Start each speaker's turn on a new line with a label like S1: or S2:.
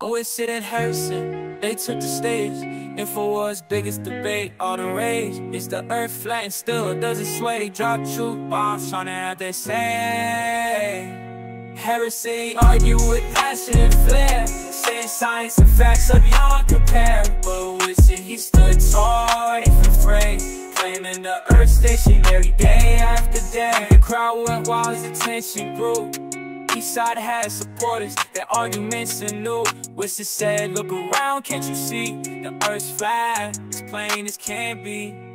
S1: Witsit and Harrison, they took the stage. Infowars' biggest debate, all the rage. Is the earth flat and still, or does it sway? Drop truth bombs, trying to have their say. Heresy, argue with passion and flair, saying science and facts are beyond compare. But Witsit, he stood tall, ain't afraid, claiming the earth stationary day after day. The crowd went wild as attention grew. Each side had supporters, their arguments anew. Witsit said, look around, can't you see? The earth's flat, as plain as can be.